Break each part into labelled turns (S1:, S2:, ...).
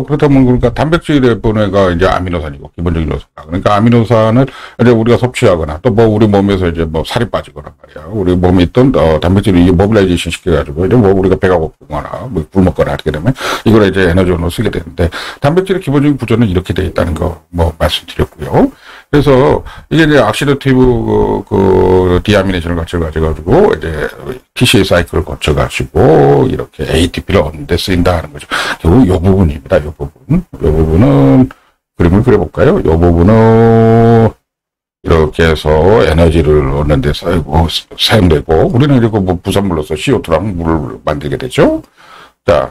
S1: 그렇다면 그러니까 단백질의 분해가 이제 아미노산이고 기본적인 요소다. 그러니까 아미노산을 이제 우리가 섭취하거나 또 뭐 우리 몸에서 이제 뭐 살이 빠지거나 말이야. 우리 몸에 있던 단백질을 이게 모빌라이제이션 시켜가지고 이제 뭐 우리가 배가 고프거나 뭐 굶었거나 하게 되면 이걸 이제 에너지원으로 쓰게 되는데 단백질의 기본적인 구조는 이렇게 돼 있다는 거 뭐 말씀드렸고요. 그래서 이게 이제 악시더티브 그 디아미네이션을 가지고 이제 TCA 사이클을 거쳐가지고 이렇게 ATP를 얻는 데 쓰인다 하는 거죠. 결국 요 부분입니다. 요 부분. 요 부분은 그림을 그려볼까요? 요 부분은 이렇게 해서 에너지를 얻는 데 사용되고 우리는 이렇게 뭐 부산물로서 CO2랑 물을 만들게 되죠. 자.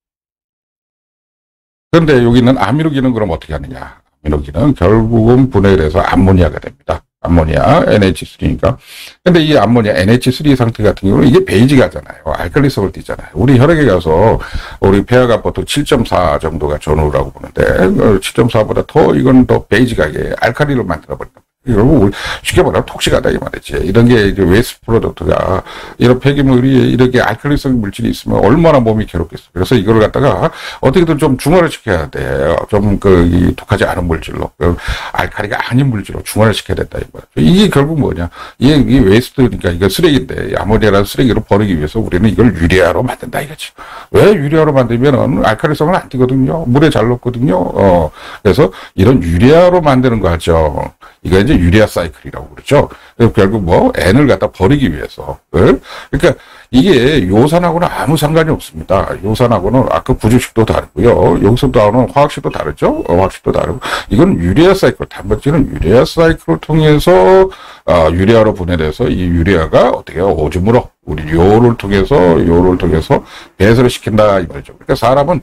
S1: 그런데 여기는 아미노기는 그럼 어떻게 하느냐? 아미노기는 결국은 분해를 해서 암모니아가 됩니다. 암모니아, NH3니까. 근데 이 암모니아, NH3 상태 같은 경우는 이게 베이지가잖아요. 알칼리성을 띠잖아요. 우리 혈액에 가서 우리 폐하가 보통 7.4 정도가 전후라고 보는데 7.4보다 더 이건 더 베이지가게 알칼리를 만들어버린다. 결국 쉽게 말하면 톡식하다 이 말이지. 이런 게 이제 웨스트 프로덕트가 이런 폐기물이 이렇게 알칼리성 물질이 있으면 얼마나 몸이 괴롭겠어. 그래서 이걸 갖다가 어떻게든 좀 중화를 시켜야 돼. 좀 이 독하지 않은 물질로 알칼리가 아닌 물질로 중화를 시켜야 된다 이 말이죠. 이게 결국 뭐냐? 이게 웨스트니까 이거 쓰레기인데 아모니아라는 쓰레기를 버리기 위해서 우리는 이걸 유리아로 만든다 이거지. 왜 유리아로 만들면은 알칼리성을 안 띠거든요. 물에 잘 녹거든요. 그래서 이런 유리아로 만드는 거죠. 이거 이제 유리아 사이클이라고 그러죠. 결국 뭐 N을 갖다 버리기 위해서. 그러니까 이게 요산하고는 아무 상관이 없습니다. 요산하고는 아까 구조식도 다르고요. 여기서 나오는 화학식도 다르죠. 화학식도 다르고 이건 유리아 사이클. 단백질은 유리아 사이클을 통해서 유리아로 분해돼서 이 유리아가 어떻게 오줌으로 우리 요를 통해서 배설을 시킨다 이 말이죠. 그러니까 사람은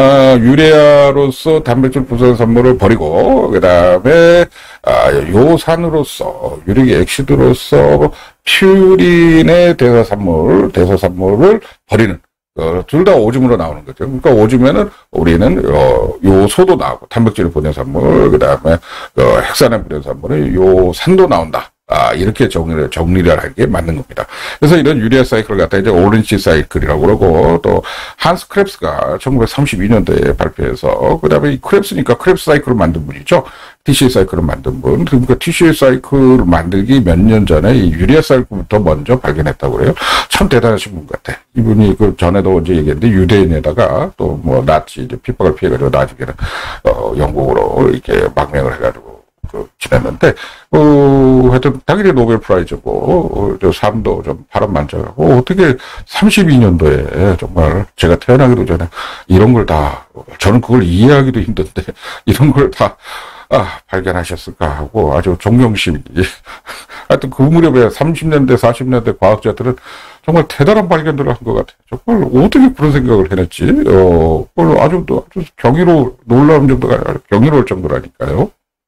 S1: 유레아로서 단백질 부선 산물을 버리고, 그 다음에, 요산으로서, 유릭 액시드로서, 퓨린의 대사산물을 버리는, 둘 다 오줌으로 나오는 거죠. 그러니까 오줌에는 우리는, 요소도 나오고, 단백질을 보낸 산물, 그 다음에, 핵산을 보낸 산물은 요산도 나온다. 이렇게 정리를 하게 맞는 겁니다. 그래서 이런 유리아 사이클을 갖다 이제 오렌지 사이클이라고 그러고, 또, 한스 크랩스가 1932년도에 발표해서, 그 다음에 이 크랩스니까 크랩스 사이클을 만든 분이죠. TCA 사이클을 만든 분. 그러니까 TCA 사이클을 만들기 몇 년 전에 이 유리아 사이클부터 먼저 발견했다고 그래요. 참 대단하신 분 같아. 이분이 그 전에도 언제 얘기했는데, 유대인에다가 또 뭐, 나치, 이제 핍박을 피해가지고 나중에는, 영국으로 이렇게 망명을 해가지고, 지냈는데, 하여튼, 당연히 노벨 프라이즈고, 삶도 좀 파란만장하고, 어떻게 32년도에 정말 제가 태어나기도 전에 이런 걸 다, 저는 그걸 이해하기도 힘든데, 이런 걸 다, 발견하셨을까 하고 아주 존경심이. 하여튼 그 무렵에 30년대, 40년대 과학자들은 정말 대단한 발견들을 한 것 같아요. 정말 어떻게 그런 생각을 해냈지? 아주 놀라운 정도가 아니라 경이로울 정도라니까요.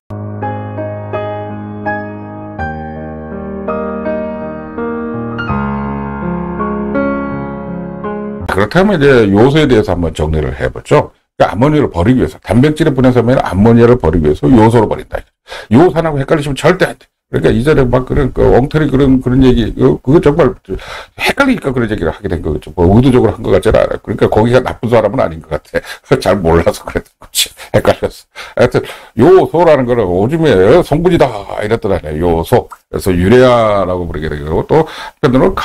S1: 그렇다면 이제 요소에 대해서 한번 정리를 해보죠. 그러니까 암모니아를 버리기 위해서, 단백질의 분해서면 암모니아를 버리기 위해서 요소로 버린다. 요산하고 헷갈리시면 절대 안 돼. 그러니까 이전에 막 엉터리 그런 얘기, 그거 정말 헷갈리니까 그런 얘기를 하게 된 거죠. 뭐 의도적으로 한 것 같지는 않아요. 그러니까 거기가 나쁜 사람은 아닌 것 같아. 잘 몰라서 그랬던 거지. 헷갈렸어. 하여튼, 요소라는 거는 오줌의 성분이다. 이랬더라네. 요소. 그래서 유레아라고 부르게 되고, 또, 한편으로는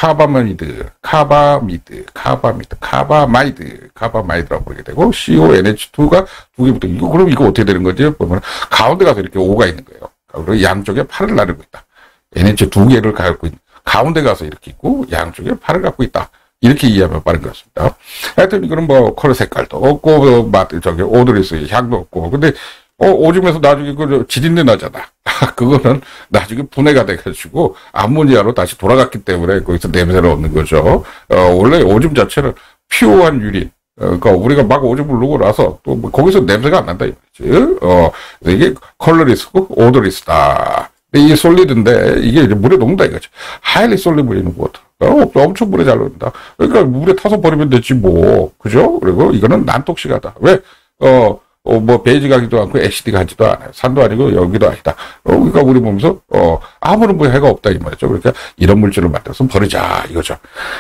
S1: 카바마이드라고 부르게 되고, CONH2가 두 개 붙어. 그럼 이거 어떻게 되는 거지? 보면, 가운데 가서 이렇게 O가 있는 거예요. 그리고 양쪽에 팔을 나르고 있다. NH 두 개를 갖고 있는, 가운데 가서 이렇게 있고, 양쪽에 팔을 갖고 있다. 이렇게 이해하면 빠른 것 같습니다. 하여튼, 이거는 뭐, 컬러 색깔도 없고, 오드리스 향도 없고, 근데, 오줌에서 나중에 지린내 나잖아. 그거는 나중에 분해가 돼가지고, 암모니아로 다시 돌아갔기 때문에 거기서 냄새를 얻는 거죠. 원래 오줌 자체는 피오한 유린. 그러니까 우리가 막 오줌을 누고 나서 또 거기서 냄새가 안 난다 이거지. 이게 컬러리스고 오더리스다. 이 솔리드인데 이게 이제 물에 녹는다 이거죠. 하일리 솔리블 있는 워터. 엄청 물에 잘 녹는다. 그러니까 물에 타서 버리면 되지 뭐. 그죠? 그리고 이거는 난톡식하다. 왜? 뭐 베이지 가기도 않고 애시드 가지도 않아요. 산도 아니고 여기도 아니다. 그러니까 우리 몸에서 아무런 뭐 해가 없다 이 말이죠. 그러니까 이런 물질을 만들어서 버리자 이거죠.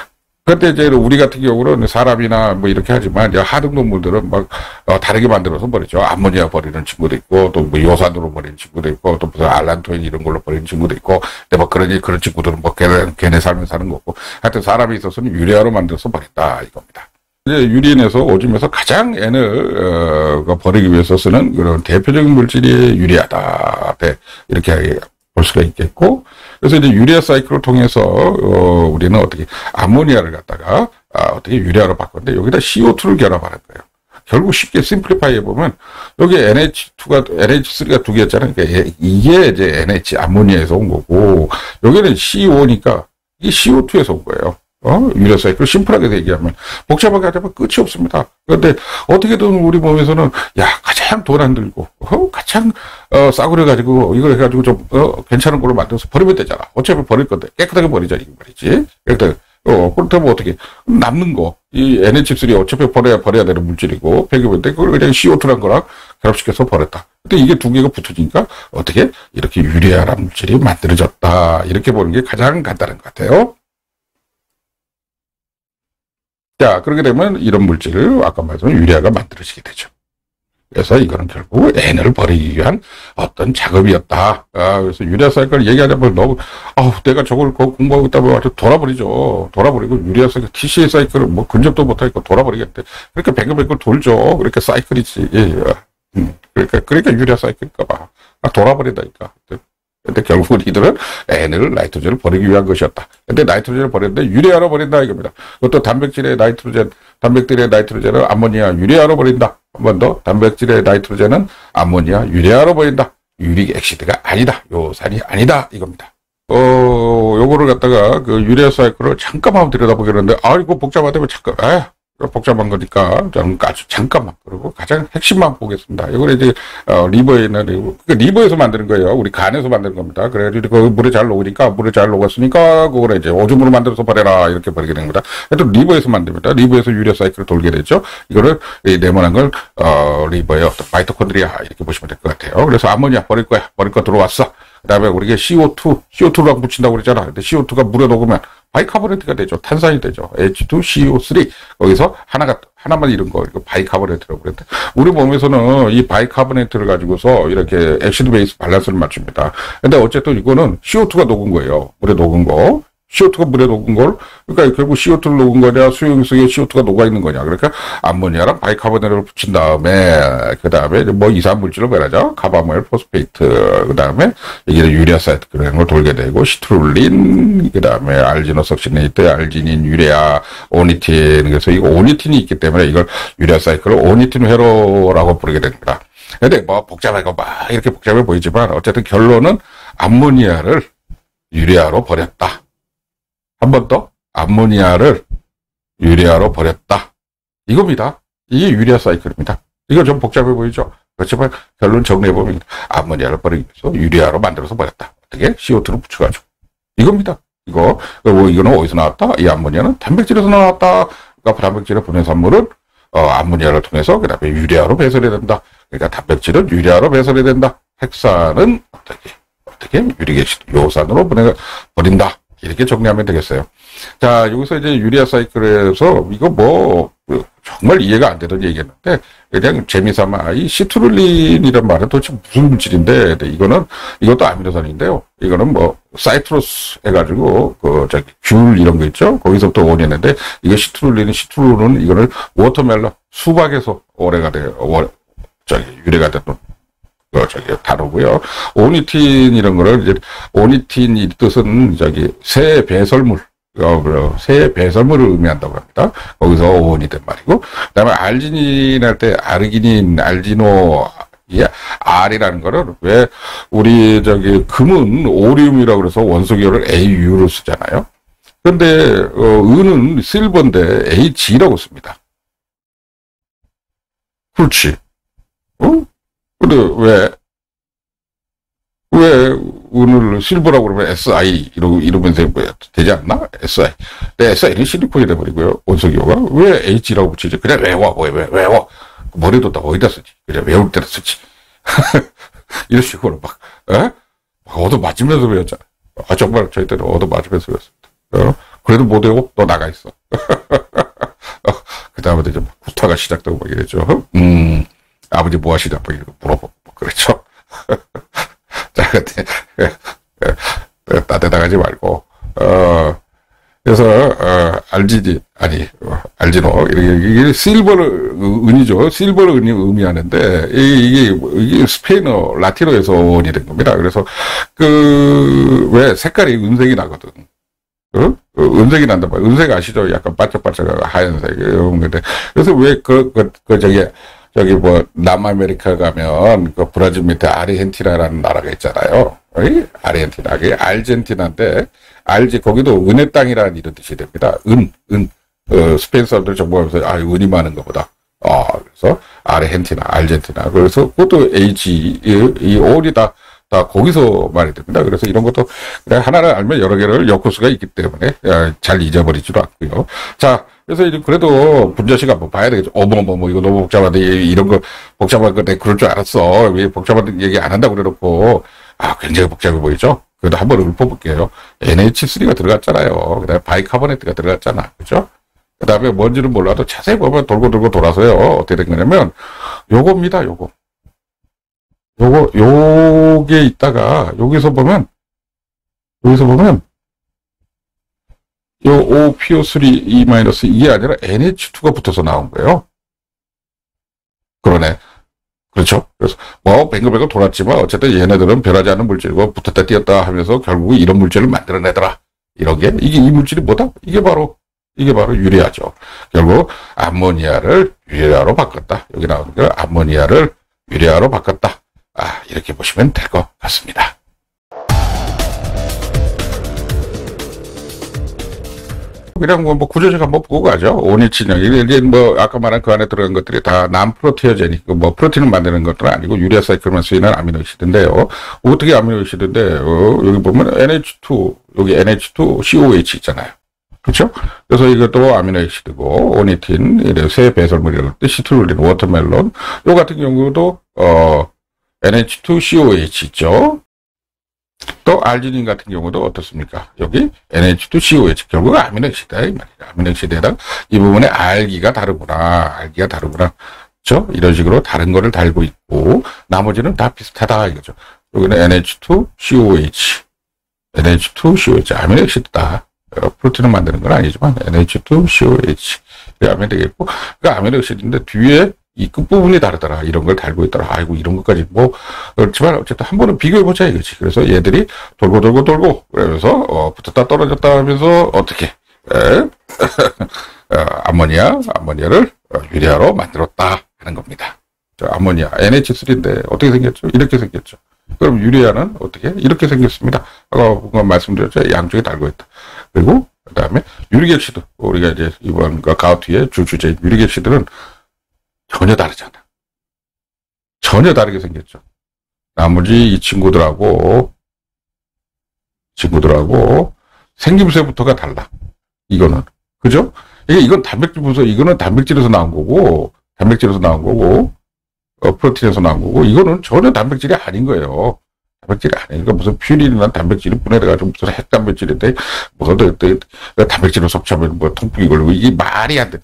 S1: 그런데 이제 우리 같은 경우는 사람이나 뭐 이렇게 하지만 이제 하등 동물들은 막 다르게 만들어서 버리죠. 암모니아 버리는 친구도 있고 또 뭐 요산으로 버리는 친구도 있고 또 무슨 알란토인 이런 걸로 버리는 친구도 있고 근데 뭐 그런 친구들은 뭐 걔네 삶을 사는 거고 하여튼 사람이 있어서는 유리화로 만들어서 버린다 이겁니다. 이제 유리인에서 오줌에서 가장 N을 버리기 위해서 쓰는 그런 대표적인 물질이 유리아다. 이렇게 볼 수가 있겠고, 그래서 이제 유리아 사이클을 통해서 우리는 어떻게 암모니아를 갖다가 어떻게 유리아로 바꿨는데 여기다 CO2를 결합하는 거예요. 결국 쉽게 심플리파이 해보면 여기 NH3가 두 개였잖아요. 그러니까 이게 이제 NH 암모니아에서 온 거고 여기는 CO2니까 이게 CO2에서 온 거예요. 유리아 사이클 심플하게 얘기하면 복잡하게 하자면 끝이 없습니다. 그런데 어떻게든 우리 몸에서는 가장 돈 안 들고 가장 싸구려 가지고 이걸 해가지고 좀 괜찮은 걸로 만들어서 버리면 되잖아. 어차피 버릴 건데 깨끗하게 버리자 이거 말이지. 그렇다면 어떻게 남는 거 이 NH3 어차피 버려야 되는 물질이고 폐기물인데 그걸 그냥 CO2란 거랑 결합시켜서 버렸다. 근데 이게 두 개가 붙어지니까 어떻게 이렇게 유리아란 물질이 만들어졌다. 이렇게 보는 게 가장 간단한 것 같아요. 자, 그렇게 되면 이런 물질을 아까 말씀드린 유리아가 만들어지게 되죠. 그래서 이거는 결국 N을 버리기 위한 어떤 작업이었다. 그래서 유리아 사이클 얘기하자면 너무, 내가 저걸 공부하고 있다면 아주 돌아버리죠. 돌아버리고 유리아 사이클, TCA 사이클을 뭐 근접도 못하니까 돌아버리겠대. 그러니까 뱅글뱅글 돌죠. 그렇게 사이클이지. 그러니까 유리아 사이클일까 봐. 돌아버린다니까. 근데 결국은 이들은 N을 나이트로젠을 버리기 위한 것이었다. 근데 나이트로젠을 버렸는데 유리아로 버린다 이겁니다. 그것도 단백질의 나이트로젠, 단백질의 나이트로젠을 암모니아, 유리아로 버린다. 한 번 더 단백질의 나이트로젠은 암모니아, 유리아로 버린다. 유릭 액시드가 아니다. 요산이 아니다 이겁니다. 요거를 갖다가 그 유리아 사이클을 잠깐만 들여다보겠는데 이거 복잡하다면 잠깐 복잡한 거니까 저는 아주 잠깐만 그리고 가장 핵심만 보겠습니다. 이걸 이제 리버에 있는 그러니까 리버에서 만드는 거예요. 우리 간에서 만드는 겁니다. 그래가지고 그 물에 잘 녹으니까 물에 잘 녹았으니까 그걸 이제 오줌으로 만들어서 버려라 이렇게 버리게 됩니다. 하여튼 리버에서 만듭니다. 리버에서 유리아 사이클을 돌게 되죠. 이거를 네모난 걸 리버의 어떤 마이토콘드리아 이렇게 보시면 될 것 같아요. 그래서 암모니아 버릴 거야. 버릴 거 들어왔어. 그다음에 우리가 CO2랑 붙인다고 그랬잖아. 근데 CO2가 물에 녹으면 바이카보네트가 되죠. 탄산이 되죠. H2CO3. 거기서 하나만 이런 거, 이거 바이카보네트라고 그랬는데, 우리 몸에서는 이 바이카보네트를 가지고서 이렇게 액시드 베이스 밸런스를 맞춥니다. 근데 어쨌든 이거는 CO2가 녹은 거예요. 물에 녹은 거. CO2가 물에 녹은 걸, 그러니까 결국 CO2를 녹은 거냐, 수용 속에 CO2가 녹아있는 거냐. 그러니까 암모니아랑 바이카보네트를 붙인 다음에, 그 다음에 뭐 이산물질을 말하죠. 카바모일 포스페이트, 그 다음에 이게 유리아 사이트 그런 걸 돌게 되고, 시트룰린, 그 다음에 알지노석시네이트, 알지닌, 유레아, 오니틴. 그래서 이거 오니틴이 있기 때문에 이걸 유리아 사이클을 오니틴 회로라고 부르게 됩니다. 근데 뭐 복잡하고 막 이렇게 복잡해 보이지만, 어쨌든 결론은 암모니아를 유리아로 버렸다. 한 번 더 암모니아를 유리아로 버렸다. 이겁니다. 이게 유리아 사이클입니다. 이거 좀 복잡해 보이죠? 그렇지만 결론 정리해보면 암모니아를 버리기 위해서 유리아로 만들어서 버렸다. 어떻게? CO2를 붙여가지고. 이겁니다. 이거는 어디서 나왔다? 이 암모니아는 단백질에서 나왔다. 그러니까 단백질의 분해산물은 암모니아를 통해서 그 다음에 유리아로 배설이 된다. 그러니까 단백질은 유리아로 배설이 된다. 핵산은 어떻게? 유릭액시드 요산으로 버린다. 이렇게 정리하면 되겠어요. 자, 여기서 이제 유리아 사이클에서 이거 뭐 정말 이해가 안 되던 얘기였는데 그냥 재미삼아 이 시트룰린이란 말은 도대체 무슨 물질인데 이것도 아미노산인데요. 이거는 뭐 사이트로스 해가지고 귤 이런 거 있죠. 거기서부터 원했는데 이게 시트룰은 이거를 워터멜론 수박에서 오래가 돼요. 유래가 됐던 다루고요. 오니틴 이런 거를 이제 오니틴 이 뜻은 새 배설물, 새 배설물을 의미한다고 합니다. 거기서 오온이 된 말이고, 그다음에 알지닌 할 때 아르기닌, 알지노, R이라는 거를 왜 우리 금은 오리움이라고 그래서 원소기호를 AU로 쓰잖아요. 그런데 은은 실버인데 HE라고 씁니다. 그렇지. 근데 왜 은을 실버라고 그러면 SI 이러면서 되지 않나? SI. 근데 SI는 실리콘이 돼버리고요. 원소기호가. 왜 H라고 붙이지? 그냥 외워. 머리도 다 어디다 쓰지? 그냥 외울 때다 쓰지. 이런 식으로 막 얻어 맞으면서 배웠잖아. 정말 저희 때는 얻어 맞으면서 배웠습니다. 그래도 못 외우고 또 나가 있어. 그 다음에 이제 구타가 시작되고 막 이랬죠. 아버지 뭐 하시냐, 뭐 이러고 물어보고, 그렇죠. 자, 근데, 따뜻하지 말고, 그래서, 알지노. 이게 실버를, 은이죠. 실버를 은이 의미하는데, 이게 스페인어, 라틴어에서 원이 된 겁니다. 그래서, 왜 색깔이 은색이 나거든. 은색이 난단 말이야. 은색 아시죠? 약간 반짝반짝 하얀색. 근데, 그래서 왜 남아메리카 가면, 브라질 밑에 아르헨티나라는 나라가 있잖아요. 아르헨티나. 그게 아르헨티나인데, 거기도 은의 땅이라는 이런 뜻이 됩니다. 스페인 사람들 정보하면서, 은이 많은 것보다. 그래서, 아르헨티나. 그래서, 그것도 이 올이 다 거기서 말이 됩니다. 그래서 이런 것도, 그냥 하나를 알면 여러 개를 엮을 수가 있기 때문에, 잘 잊어버리지도 않고요. 자, 그래서 이제 그래도 분자식 한번 봐야 되겠죠. 이거 너무 복잡한데, 이런 거, 복잡한 거 내가 그럴 줄 알았어. 왜 복잡한 얘기 안 한다고 그래놓고, 굉장히 복잡해 보이죠? 그래도 한번 읊어볼게요. NH3가 들어갔잖아요. 그 다음에 바이카보네트가 들어갔잖아. 그죠? 그 다음에 뭔지는 몰라도 자세히 보면 돌고 돌아서요. 어떻게 된 거냐면, 요겁니다, 요거. 요게 있다가, 여기서 보면, 요 OPO3E- 이게 아니라 NH2가 붙어서 나온 거예요. 그러네. 그렇죠. 그래서, 뱅글뱅글 돌았지만, 어쨌든 얘네들은 변하지 않는 물질이고, 붙었다 띄었다 하면서 결국 이런 물질을 만들어내더라. 이런 게, 이 물질이 뭐다? 이게 바로 유리아죠. 결국, 암모니아를 유리아로 바꿨다. 여기 나오는 거, 암모니아를 유리아로 바꿨다. 이렇게 보시면 될 것 같습니다. 그냥 구조식 한번 보고 가죠. 오니친형. 이게 아까 말한 그 안에 들어간 것들이 다 난프로티어제닉, 프로틴을 만드는 것들은 아니고 유리아 사이클만 쓰이는 아미노시드인데요. 어떻게 아미노시드인데, 여기 보면 NH2, 여기 NH2, COH 있잖아요. 그렇죠? 그래서 이것도 아미노시드고, 오니틴, 새 배설물이라고 시트룰린, 워터멜론. 요 같은 경우도, NH2, COH 있죠? 또 알지닌 같은 경우도 어떻습니까? 여기 NH2, COH 결국 아미노시드다 이 말이야. 아미노시드에다가 이 부분에 알기가 다르구나. 그렇죠? 이런 식으로 다른 거를 달고 있고 나머지는 다 비슷하다 이거죠. 여기는 NH2, COH 아미노시드다. 프로틴을 만드는 건 아니지만 NH2, COH 이렇게 하면 되겠고 그 아미노시드인데 뒤에 이 끝부분이 다르더라. 이런 걸 달고 있더라. 아이고, 이런 것까지 그렇지만, 어쨌든 한 번은 비교해보자 이거지. 그래서 얘들이 돌고, 그러면서, 붙었다 떨어졌다 하면서, 어떻게, 암모니아를 유리아로 만들었다 하는 겁니다. 암모니아, NH3인데, 어떻게 생겼죠? 이렇게 생겼죠. 그럼 유리아는 어떻게? 이렇게 생겼습니다. 아까 말씀드렸죠? 양쪽에 달고 있다. 그리고, 그 다음에, 유리객시드. 우리가 이제, 이번 가우트의 주제인 유리객시드는 전혀 다르잖아. 전혀 다르게 생겼죠. 나머지 이 친구들하고 생김새부터가 달라. 이거는. 그죠? 이건 단백질 분석, 이거는 단백질에서 나온 거고, 프로틴에서 나온 거고, 이거는 전혀 단백질이 아닌 거예요. 단백질이 아니니까 무슨 퓨린이나 단백질이 분해돼가지고 무슨 핵단백질인데, 단백질을 섭취하면 통풍이 걸리고, 이게 말이 안 돼.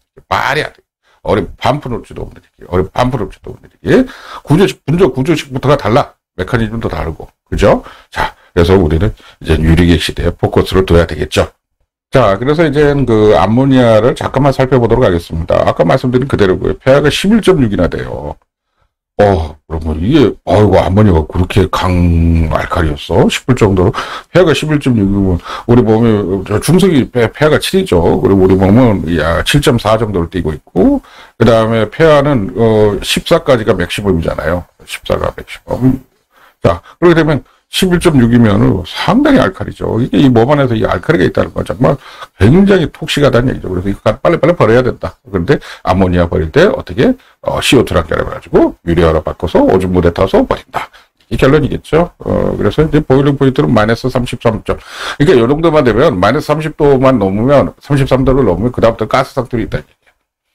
S1: 반푼 올지도 없는 얘기. 구조식부터가 달라. 메커니즘도 다르고. 그죠? 자, 그래서 우리는 이제 유리객 시대에 포커스를 둬야 되겠죠. 자, 그래서 이제 암모니아를 잠깐만 살펴보도록 하겠습니다. 아까 말씀드린 그대로고요. pH가 11.6이나 돼요. 그러면 이게, 암모니아가 그렇게 알칼리였어? 싶을 정도로, pH가 11.6이면, 우리 몸에, 중성이 pH가 7이죠. 그리고 우리 몸은, 7.4 정도를 띄고 있고, 그 다음에 pH는, 14까지가 맥시멈이잖아요. 14가 맥시멈. 자, 그렇게 되면, 11.6이면 상당히 알칼리죠. 이게 이 몸 안에서 이 알칼리가 있다는 건 정말 굉장히 톡식하다는 얘기죠. 그래서 이거 빨리빨리 버려야 된다. 그런데 암모니아 버릴 때 어떻게 CO2랑 결합해가지고 유리아로 바꿔서 오줌물에 타서 버린다. 이 결론이겠죠. 그래서 이제 보일링 포인트는 마이너스 33점. 그러니까 이 정도만 되면 마이너스 30도만 넘으면 33도를 넘으면 그다음부터 가스 상태로 있다는 얘기예요.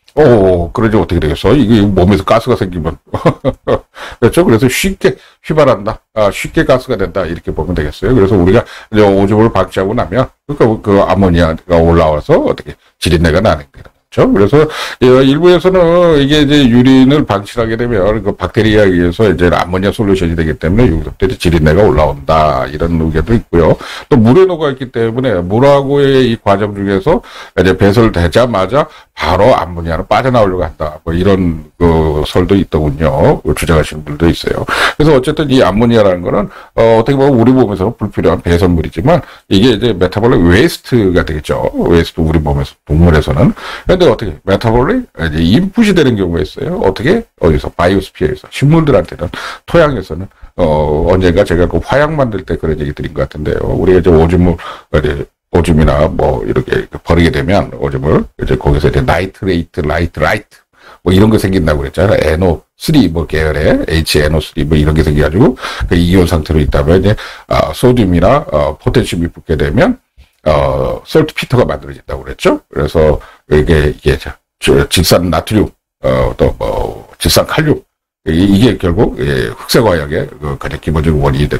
S1: 그러지 어떻게 되겠어? 이게 몸에서 가스가 생기면. 그렇죠? 그래서 쉽게 휘발한다. 쉽게 가스가 된다. 이렇게 보면 되겠어요. 그래서 우리가 이제 오줌을 방치하고 나면, 그러니까 그 아모니아가 올라와서 어떻게 지린내가 나는 거예요. 그렇죠? 그래서 일부에서는 이게 이제 유린을 방치하게 되면 그 박테리아에 의해서 이제 아모니아 솔루션이 되기 때문에 여기서부터 지린내가 올라온다 이런 의견도 있고요. 또 물에 녹아 있기 때문에 물하고의 이 과정 중에서 이제 배설되자마자 바로 아모니아로 빠져나오려고 한다. 뭐 이런 그 설도 있더군요. 주장하시는 분들도 있어요. 그래서 어쨌든 이 아모니아라는 거는 어떻게 보면 우리 몸에서 불필요한 배설물이지만 이게 이제 메타볼릭 웨이스트가 되겠죠. 웨이스트 우리 몸에서 동물에서는. 근데 어떻게 메타볼릭 이제 인풋이 되는 경우가 있어요. 어떻게 어디서 바이오스피어에서 식물들한테는 토양에서는 언젠가 제가 그 화약 만들 때 그런 얘기 드린 것 같은데요. 우리가 이제 오줌이나 뭐 이렇게 버리게 되면 오줌을 이제 거기서 이제 나이트레이트, 라이트 뭐 이런 거 생긴다고 그랬잖아요. NO3 뭐 계열의 HNO3 뭐 이런 게 생겨가지고 그 이온 상태로 있다면 이제 소듐이나 포테슘이 붙게 되면 솔트피터가 만들어진다고 그랬죠. 그래서 이게 질산 나트륨, 또 뭐 질산 칼륨 이게 결국 흑색화약의 가장 기본적인 원인이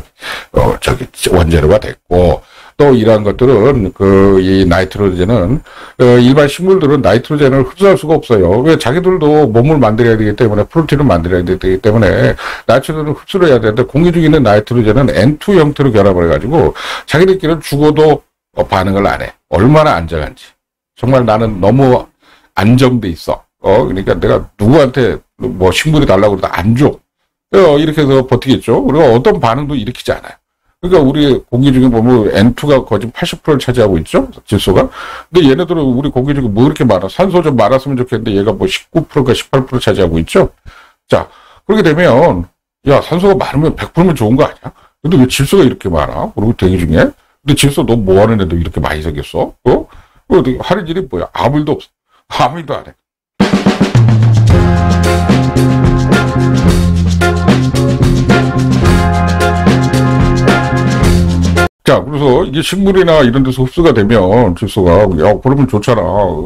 S1: 원재료가 됐고 또 이러한 것들은 이 나이트로젠은 일반 식물들은 나이트로젠을 흡수할 수가 없어요. 왜 자기들도 몸을 만들어야 되기 때문에 프로틴을 만들어야 되기 때문에 나이트로젠을 흡수를 해야 되는데 공기 중에 있는 나이트로젠은 N2 형태로 결합을 해가지고 자기들끼리는 죽어도 반응을 안 해. 얼마나 안정한지. 정말 나는 너무 안정돼 있어. 그러니까 내가 누구한테 뭐 식물이 달라고 그래도 안 줘. 이렇게 해서 버티겠죠. 그리고 어떤 반응도 일으키지 않아요. 그러니까 우리 공기 중에 보면 N2가 거의 80%를 차지하고 있죠. 질소가. 근데 얘네들은 우리 공기 중에 뭐 이렇게 많아. 산소 좀 많았으면 좋겠는데 얘가 뭐 19%가 18% 차지하고 있죠. 자, 그렇게 되면 야, 산소가 많으면 100%면 좋은 거 아니야? 근데 왜 질소가 이렇게 많아? 그리고 대기 중에. 근데 질소 너 뭐 하는 애도 이렇게 많이 생겼어? 하는 일이 뭐야? 아무 일도 없어. 아무 일도 안 해. 자, 그래서 이게 식물이나 이런 데서 흡수가 되면 질소가, 그러면 좋잖아.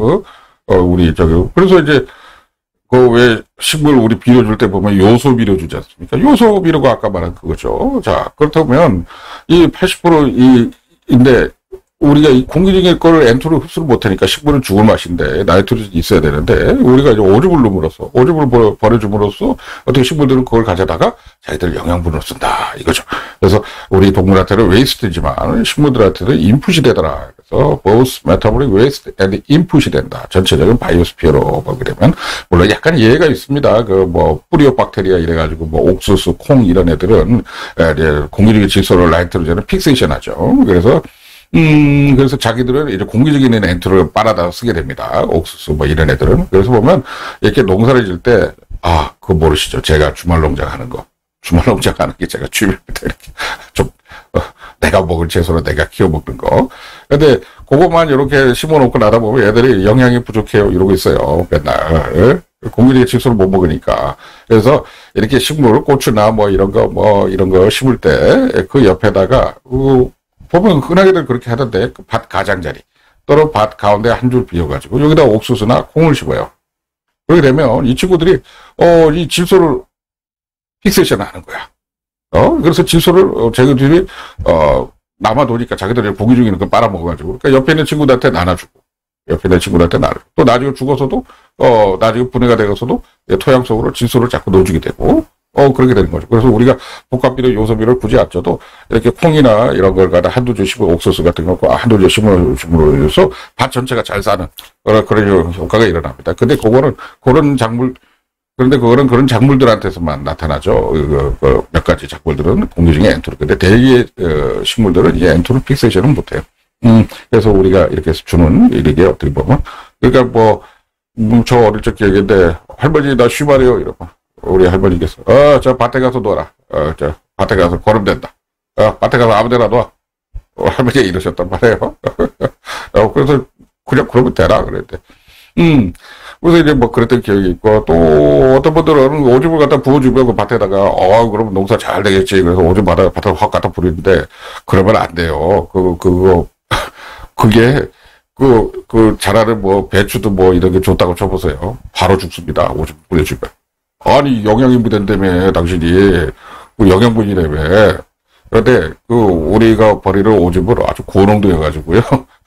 S1: 그래서 이제, 왜 식물 우리 비료 줄 때 보면 요소 비료 주지 않습니까? 요소 비료가 아까 말한 그거죠. 자, 그렇다면 이 80%인데, 우리가 이 공기 중에 거를 N2를 흡수를 못하니까 식물은 죽을 맛인데 나이트로젠이 있어야 되는데 우리가 이제 오줌을 넣음으로써 오줌을 버려줌으로써 어떻게 식물들은 그걸 가져다가 자기들 영양분을 쓴다 이거죠. 그래서 우리 동물한테는 웨이스트지만 식물들한테는 인풋이 되더라. 그래서 both metabolic waste and input이 된다. 전체적인 바이오스피어로 보게 되면 물론 약간 예외가 있습니다. 뿌리오 박테리아 이래가지고 옥수수, 콩 이런 애들은 공기 중에 질소를 나이트로젠을 픽세이션하죠. 그래서 자기들은 이제 공기적인 N2를 빨아다 쓰게 됩니다. 옥수수 이런 애들은. 그래서 보면 이렇게 농사를 질 때, 그거 모르시죠? 제가 주말 농장 하는 거. 주말 농장 하는 게 제가 취미입니다. 이렇게 좀, 내가 먹을 채소로 내가 키워 먹는 거. 근데 그것만 이렇게 심어 놓고 나다 보면 애들이 영양이 부족해요. 이러고 있어요. 맨날. 공기적인 질소를 못 먹으니까. 그래서 이렇게 식물, 고추나 이런 거 심을 때 그 옆에다가, 보면 흔하게들 그렇게 하던데 밭 가장자리 또는 밭 가운데 한 줄 비워가지고 여기다 옥수수나 콩을 심어요. 그렇게 되면 이 친구들이 이 질소를 픽세이션 하는 거야. 그래서 질소를 자기들이 남아도니까 자기들이 고기 중에 있는 거 빨아먹어가지고 그러니까 옆에 있는 친구들한테 나눠주고 또 나중에 죽어서도 나중에 분해가 되어서도 토양 속으로 질소를 자꾸 넣어주게 되고 그렇게 되는 거죠. 그래서 우리가 복합비료, 요소비료를 굳이 안 줘도 이렇게 콩이나 이런 걸 갖다 한두 줄 심어, 옥수수 같은 거 한두 줄 심으로서 밭 전체가 잘 사는 그런 효과가 일어납니다. 근데 그거는 그런 작물들한테서만 나타나죠. 몇 가지 작물들은 공기 중에 N2를. 근데 대개 식물들은 이 N2를 픽세이션은 못해요. 그래서 우리가 이렇게 주는 이게 어떻게 보면 그러니까 저 어릴 적 기억인데 할머니 나 쉬말이요 이러고. 우리 할머니께서, 저 밭에 가서 놀아. 저 밭에 가서 거름된다. 밭에 가서 아무 데나 놔. 할머니가 이러셨단 말이에요. 그래서 그냥 그러면 되라 그랬대. 그래서 이제 그랬던 기억이 있고, 또 어떤 분들은 오줌을 갖다 부어주면 그 밭에다가, 그러면 농사 잘 되겠지. 그래서 오줌 밭에 확 갖다 부리는데, 그러면 안 돼요. 그게 자라는 뭐, 배추도 뭐, 이런 게 좋다고 쳐보세요. 바로 죽습니다. 오줌 뿌려주면. 아니, 영양인분 된다며, 당신이. 영양분이라며. 그런데, 우리가 버리는 오줌을 아주 고농도여가지고요.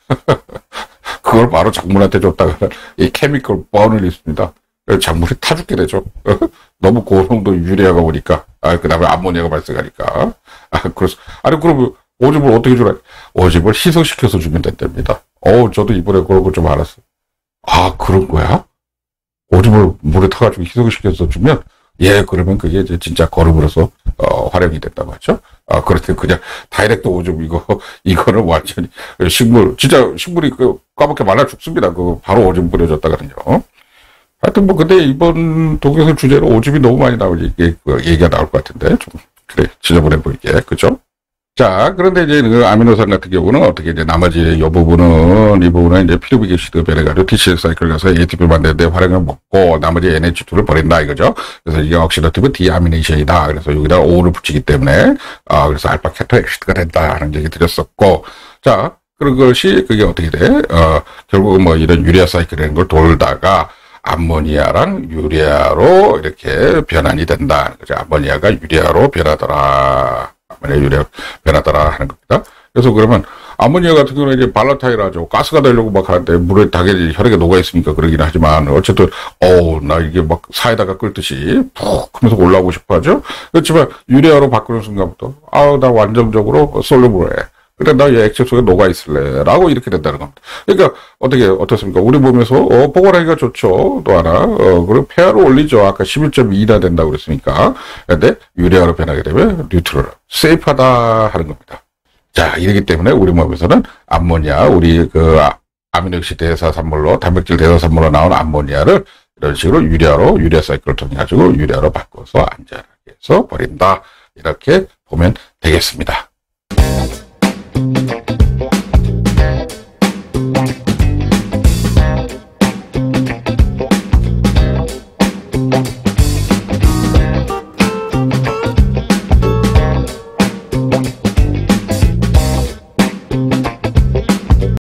S1: 그걸 바로 작물한테 줬다가, 이 케미컬 뻔을 있습니다. 작물이 타 죽게 되죠. 너무 고농도 유리아가 오니까. 그 다음에 암모니아가 발생하니까. 그래서, 아니, 그럼 오줌을 어떻게 주라? 오줌을 희석시켜서 주면 된답니다. 저도 이번에 그런 거 좀 알았어. 그런 거야? 오줌을 물에 타가지고 희석시켜서 주면, 그러면 그게 이제 진짜 거름으로서, 활용이 된다고 하죠. 그렇게 그냥 다이렉트 오줌 이거는 완전히 진짜 식물이 까맣게 말라 죽습니다. 바로 오줌 뿌려줬다가는요. 하여튼 근데 이번 독일서 주제로 오줌이 너무 많이 나올 얘기가 나올 것 같은데, 그래, 지저분해 보이게, 그죠? 자, 그런데 이제 아미노산 같은 경우는 어떻게 이제 나머지 이 부분은 이제 피루비계 시드 변해가지고 TCL 사이클 가서 ATP 만드는데 활용을 먹고 나머지 NH2를 버린다 이거죠. 그래서 이게 억시다티브 디아미네이션이다. 그래서 여기다 O를 붙이기 때문에, 그래서 알파 케토 엑시드가 된다 하는 얘기 드렸었고, 자, 그런 것이 그게 어떻게 돼? 결국은 뭐 이런 유리아 사이클이라는 걸 돌다가 암모니아랑 유리아로 이렇게 변환이 된다. 그죠? 암모니아가 유리아로 변하더라. 유리아 변하더라 하는 겁니다. 그래서 그러면 암모니아 같은 경우는 이제 발라타일하죠. 가스가 되려고 막 하는데 물에 당연히 혈액에 녹아 있으니까 그러긴 하지만 어쨌든 나 이게 막 사에다가 끓듯이 푹 하면서 올라오고 싶어 하죠. 그렇지만 유리아로 바꾸는 순간부터 나 완전적으로 솔루블해. 그래, 나 이 액체 속에 녹아 있을래. 라고 이렇게 된다는 겁니다. 그러니까, 어떻습니까? 우리 몸에서, 보관하기가 좋죠. 또 하나, 그리고 폐하로 올리죠. 아까 11.2나 된다고 그랬으니까. 근데, 유리아로 변하게 되면, 뉴트럴, 세이프하다 하는 겁니다. 자, 이러기 때문에 우리 몸에서는 암모니아, 우리 아미노엑시 대사산물로, 단백질 대사산물로 나온 암모니아를 이런 식으로 유리아 사이클을 통해가지고 유리아로 바꿔서 안전하게 해서 버린다. 이렇게 보면 되겠습니다.